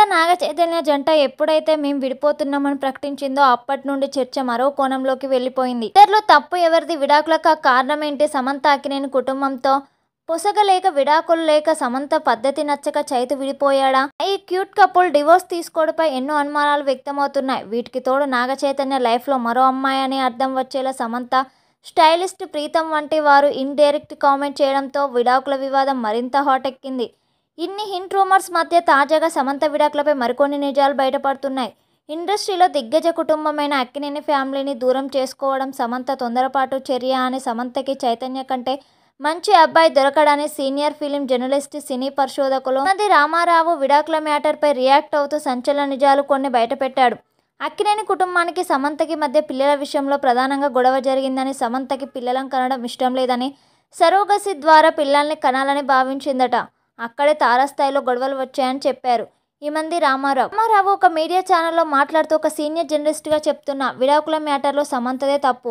నాగ చైతన్య జంట ఎప్పుడైతే మేము విడిపోతున్నామని ప్రకటించిందో అప్పటి నుండి చర్చ మరో కోణంలోకి వెళ్ళిపోయింది. ఇద్దరిలో తప్పు ఎవరిది? విడాకులకు కారణం ఏంటి? సమంత అక్కినేని కుటుంబంతో పొసగలేక, విడాకులు లేక, సమంత పద్ధతి నచ్చక చైతు విడిపోయాడా? ఈ క్యూట్ కపుల్ డివోర్స్ తీసుకోవడంపై ఎన్నో అనుమానాలు వ్యక్తమవుతున్నాయి. వీటికి తోడు నాగ చైతన్య లైఫ్లో మరో అమ్మాయి అని అర్థం వచ్చేలా సమంత, స్టైలిస్ట్ ప్రీతం వంటి వారు ఇండైరెక్ట్ కామెంట్ చేయడంతో విడాకుల వివాదం మరింత హాట్ ఎక్కింది. ఇన్ని హింట్ రూమర్స్ మధ్య తాజాగా సమంత విడాకులపై మరికొన్ని నిజాలు బయటపడుతున్నాయి. ఇండస్ట్రీలో దిగ్గజ కుటుంబమైన అక్కినేని ఫ్యామిలీని దూరం చేసుకోవడం సమంత తొందరపాటు చర్య అని, సమంతకి చైతన్య కంటే మంచి అబ్బాయి దొరకడని సీనియర్ ఫిలిం జర్నలిస్ట్, సినీ పరిశోధకులు రామారావు విడాకుల మ్యాటర్పై రియాక్ట్ అవుతూ సంచలన నిజాలు కొన్ని బయటపెట్టాడు. అక్కినేని కుటుంబానికి సమంతకి మధ్య పిల్లల విషయంలో ప్రధానంగా గొడవ జరిగిందని, సమంతకి పిల్లలను కనడం ఇష్టం లేదని, సరోగసి ద్వారా పిల్లల్ని కనాలని భావించిందట. అక్కడే తారాస్థాయిలో గొడవలు వచ్చాయని చెప్పారు ఈ మంది రామారావు ఒక మీడియా ఛానల్లో మాట్లాడుతూ, ఒక సీనియర్ జర్నలిస్ట్గా చెప్తున్నా, విడాకుల మ్యాటర్లో సమంతదే తప్పు.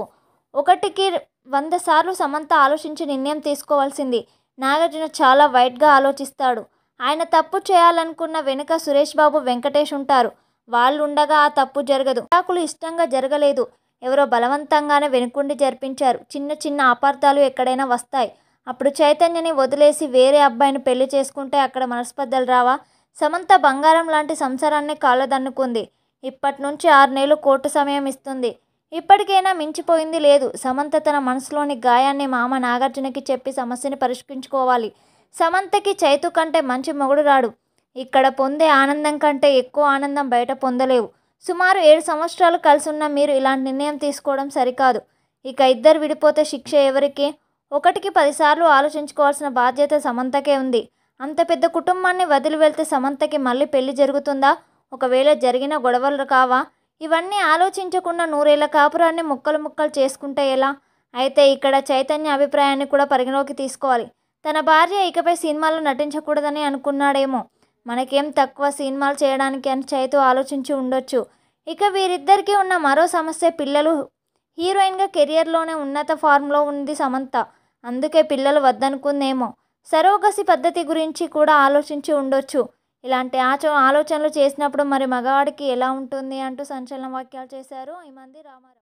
1కి 100 సార్లు సమంత ఆలోచించి నిర్ణయం తీసుకోవాల్సింది. నాగార్జున చాలా వైడ్గా ఆలోచిస్తాడు. ఆయన తప్పు చేయాలనుకున్న వెనుక సురేష్ బాబు, వెంకటేష్ ఉంటారు. వాళ్ళు ఉండగా ఆ తప్పు జరగదు. విడాకులు ఇష్టంగా జరగలేదు, ఎవరో బలవంతంగానే వెనుకుండి జరిపించారు. చిన్న చిన్న అపార్థాలు ఎక్కడైనా వస్తాయి. అప్పుడు చైతన్యని వదిలేసి వేరే అబ్బాయిని పెళ్లి చేసుకుంటే అక్కడ మనస్పర్ధలు రావా? సమంత బంగారం లాంటి సంసారాన్ని కాళ్ళదన్నుకుంది. ఇప్పటి నుంచి 6 నెలలు కోర్టు సమయం ఇస్తుంది. ఇప్పటికైనా మించిపోయింది లేదు. సమంత తన మనసులోని గాయాన్ని మామ నాగార్జునకి చెప్పి సమస్యని పరిష్కరించుకోవాలి. సమంతకి చైతు కంటే మంచి మొగుడు రాడు. ఇక్కడ పొందే ఆనందం కంటే ఎక్కువ ఆనందం బయట పొందలేవు. సుమారు 7 సంవత్సరాలు కలిసి ఉన్న మీరు ఇలాంటి నిర్ణయం తీసుకోవడం సరికాదు. ఇక ఇద్దరు విడిపోతే శిక్ష ఎవరికి? 1కి 10 సార్లు ఆలోచించుకోవాల్సిన బాధ్యత సమంతకే ఉంది. అంత పెద్ద కుటుంబాన్ని వదిలి వెళ్తే సమంతకి మళ్ళీ పెళ్లి జరుగుతుందా? ఒకవేళ జరిగిన గొడవలు కావా? ఇవన్నీ ఆలోచించకుండా 100 ఏళ్ల కాపురాన్ని ముక్కలు ముక్కలు చేసుకుంటే ఎలా? అయితే ఇక్కడ చైతన్య అభిప్రాయాన్ని కూడా పరిగణలోకి తీసుకోవాలి. తన భార్య ఇకపై సినిమాల్లో నటించకూడదని అనుకున్నాడేమో. మనకేం తక్కువ సినిమాలు చేయడానికి అని చైతు ఆలోచించి ఉండొచ్చు. ఇక వీరిద్దరికీ ఉన్న మరో సమస్య పిల్లలు. హీరోయిన్గా కెరియర్లోనే ఉన్నత ఫార్మ్లో ఉంది సమంత. అందుకే పిల్లలు వద్దనుకుందేమో. సరోగసి పద్ధతి గురించి కూడా ఆలోచించి ఉండొచ్చు. ఇలాంటి ఆలోచనలు చేసినప్పుడు మరి మగవాడికి ఎలా ఉంటుంది అంటూ సంచలన వ్యాఖ్యలు చేశారు ఈ మంది రామారావు.